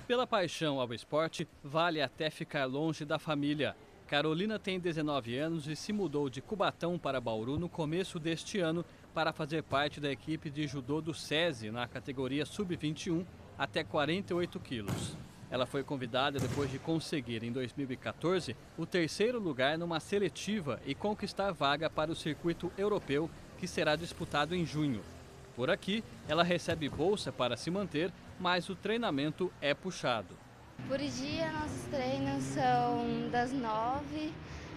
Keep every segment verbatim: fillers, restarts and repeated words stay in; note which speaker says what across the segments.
Speaker 1: Pela paixão ao esporte, vale até ficar longe da família. Carolina tem dezenove anos e se mudou de Cubatão para Bauru no começo deste ano para fazer parte da equipe de judô do SESI na categoria sub vinte e um até quarenta e oito quilos. Ela foi convidada depois de conseguir, em dois mil e quatorze, o terceiro lugar numa seletiva e conquistar vaga para o circuito europeu, que será disputado em junho. Por aqui, ela recebe bolsa para se manter, mas o treinamento é puxado.
Speaker 2: Por dia, nossos treinos são das nove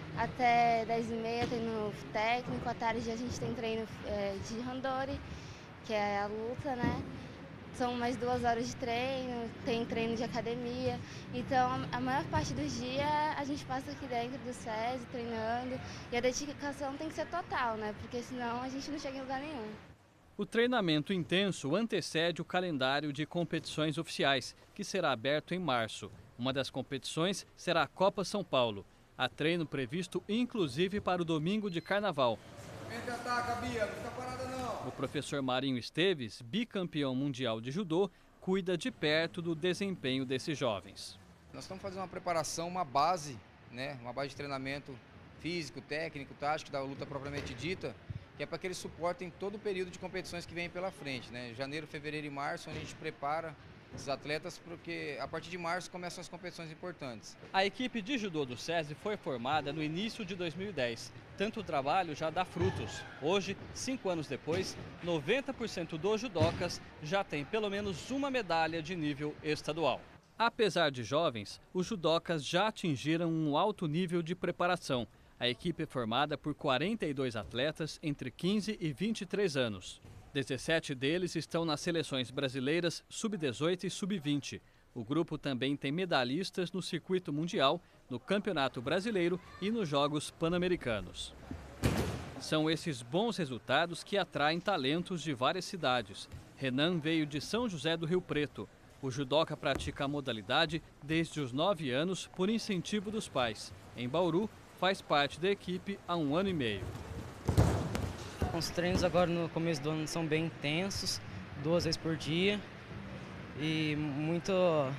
Speaker 2: até dez e meia, treino técnico. À tarde a gente tem treino é, de randori, que é a luta, né? São mais duas horas de treino, tem treino de academia. Então, a maior parte do dia a gente passa aqui dentro do SESI treinando. E a dedicação tem que ser total, né? Porque senão a gente não chega em lugar nenhum.
Speaker 1: O treinamento intenso antecede o calendário de competições oficiais, que será aberto em março. Uma das competições será a Copa São Paulo. Há treino previsto inclusive para o domingo de carnaval.
Speaker 3: Entra, ataca, Bia, não fica parada não.
Speaker 1: O professor Marinho Esteves, bicampeão mundial de judô, cuida de perto do desempenho desses jovens.
Speaker 3: Nós estamos fazendo uma preparação, uma base, né, uma base de treinamento físico, técnico, tático da luta propriamente dita, que é para que eles suportem todo o período de competições que vem pela frente, né? Janeiro, fevereiro e março, onde a gente prepara os atletas, porque a partir de março começam as competições importantes.
Speaker 1: A equipe de judô do SESI foi formada no início de dois mil e dez. Tanto o trabalho já dá frutos. Hoje, cinco anos depois, noventa por cento dos judocas já tem pelo menos uma medalha de nível estadual. Apesar de jovens, os judocas já atingiram um alto nível de preparação. A equipe é formada por quarenta e dois atletas entre quinze e vinte e três anos. dezessete deles estão nas seleções brasileiras sub dezoito e sub vinte. O grupo também tem medalhistas no circuito mundial, no Campeonato Brasileiro e nos Jogos Pan-Americanos. São esses bons resultados que atraem talentos de várias cidades. Renan veio de São José do Rio Preto. O judoca pratica a modalidade desde os nove anos por incentivo dos pais. Em Bauru, faz parte da equipe há um ano e meio.
Speaker 4: Os treinos agora no começo do ano são bem intensos, duas vezes por dia e muito,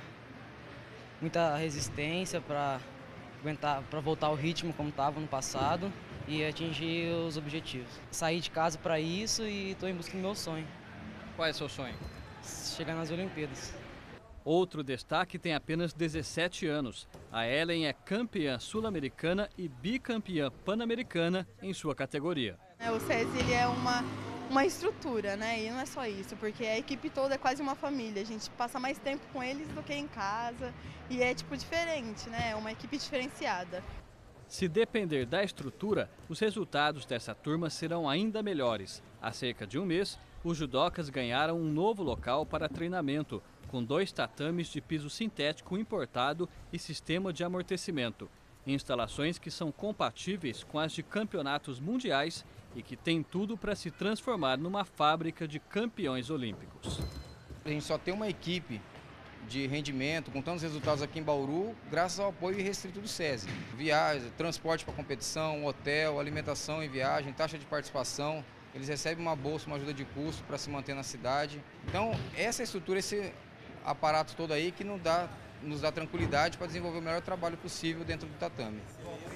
Speaker 4: muita resistência para aguentar, para voltar ao ritmo como estava no passado e atingir os objetivos. Saí de casa para isso e estou em busca do meu sonho.
Speaker 1: Qual é o seu sonho?
Speaker 4: Chegar nas Olimpíadas.
Speaker 1: Outro destaque tem apenas dezessete anos. A Ellen é campeã sul-americana e bicampeã pan-americana em sua categoria.
Speaker 5: O SESI ele é uma, uma estrutura, né? E não é só isso, porque a equipe toda é quase uma família. A gente passa mais tempo com eles do que em casa e é tipo diferente, né? É uma equipe diferenciada.
Speaker 1: Se depender da estrutura, os resultados dessa turma serão ainda melhores. Há cerca de um mês, os judocas ganharam um novo local para treinamento, com dois tatames de piso sintético importado e sistema de amortecimento. Instalações que são compatíveis com as de campeonatos mundiais e que têm tudo para se transformar numa fábrica de campeões olímpicos.
Speaker 3: A gente só tem uma equipe de rendimento, com tantos resultados aqui em Bauru, graças ao apoio irrestrito do SESI. Viagem, transporte para competição, hotel, alimentação em viagem, taxa de participação. Eles recebem uma bolsa, uma ajuda de custo para se manter na cidade. Então, essa estrutura, esse aparato todo aí que nos dá, nos dá tranquilidade para desenvolver o melhor trabalho possível dentro do tatame.